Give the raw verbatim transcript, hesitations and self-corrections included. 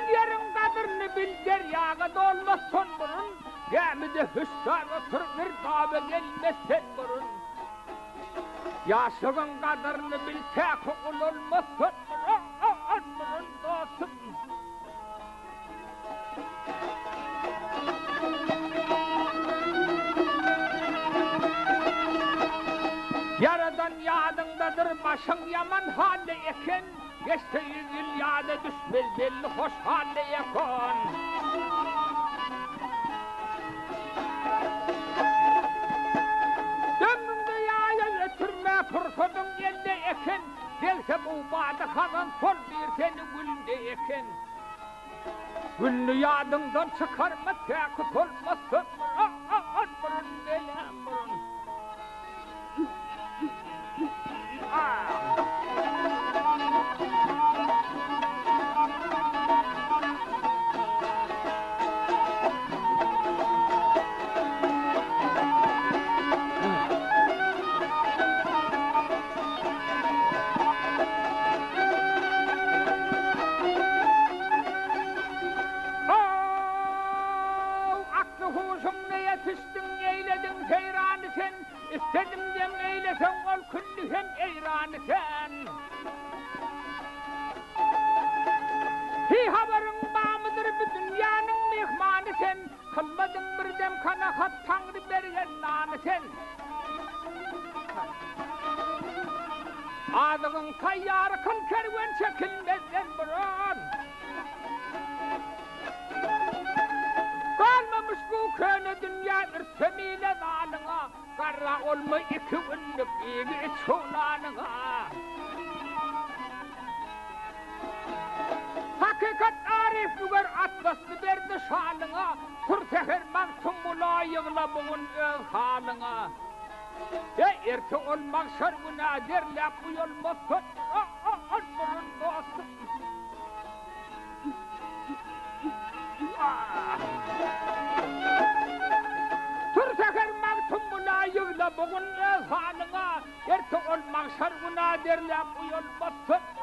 yerin kadrini bil deryaga dolmaz son burun. Gemide hüstar otur bir dabe gelmez sen burun. Yaşığın kadrini bil tek okul olmaz son burun dostum. Yaradan yadındadır başın yaman hali eken. Geçti yüz yıl yada düşmez belli hoş hali eken. Dömründe yaya götürme fırsatın elde eken. Gelse bu bağda kazan sol bir seni gülde eken. Güllü yadından çıkarma tekut olmasın. Burun belem burun. İstedim dem eylesen ol külli hem eyranı sen. Hi haberin bağımıdır bu dünyanın mihmanı sen. Kılmadın bir dem kanakat tanrı bergen nanı sen. Ağzın tayyarı kıl kerven çekilmezden burun. Kalmamış bu köne dünya ürsemiyle dalına. Karra olma iki günlük iyi çoğlanına. Hakikat arif büger atlaslı berdi şalına. Kur seher mansum mula yığla bugün öz halına. E erke olmak şargına derlap bu yol mosut. Olburun dostum. Yığla bugün öz halına, erke olmak şargına derlap bu yol basın.